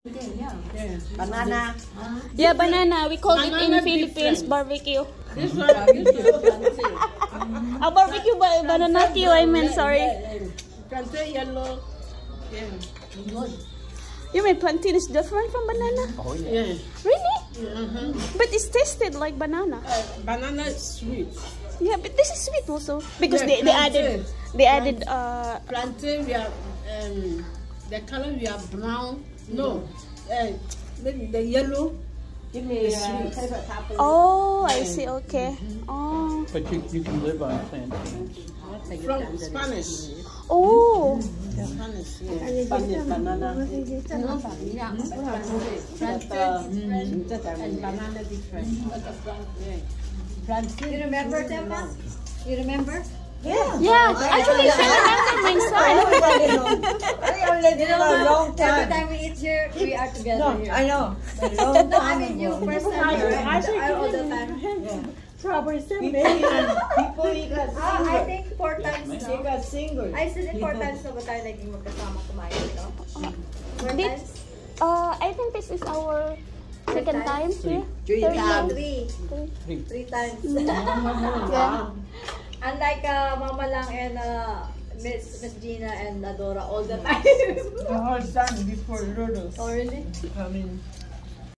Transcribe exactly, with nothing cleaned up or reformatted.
Yeah. Yeah. Banana. Huh? Yeah, banana. We call banana it in Philippines different. Barbecue. This one, this one. A barbecue ba banana Q, I mean, sorry. Plantain yellow. Yeah. Good. You mean plantain is different from banana? Oh yeah. Yeah. Really? Uh-huh. But it's tasted like banana. Uh, banana is sweet. Yeah, but this is sweet also because yeah, they, they added they added uh plantain. We are um the color we are brown. No, uh, maybe the yellow. Give me uh, oh, I see. Okay. Mm-hmm. Oh. But you you can live on plantains. From Spanish. Oh. Yeah. Spanish. Yeah. Spanish banana. Plantain and banana different. Yeah. You remember them, Ma? You remember? Yeah, yeah. Actually, she remembered my son. Everybody knows. I already know a long time. Every time we eat here, we are together no, here. I know. A long No, time I mean you ago. first time here, right? I all the time. Yeah. Probably People, people he got single. Ah, I think four times He now. got single. I said it four times na ba tayo naging magkasama kumain, no? Four times? Uh, I think this is our second time here. Three. Third time. Three. Three. Three times. Yeah. Unlike uh, Mama Lang and uh, Miss Miss Gina and Adora all the time. The whole time before Rudolph. Oh, really? I mean,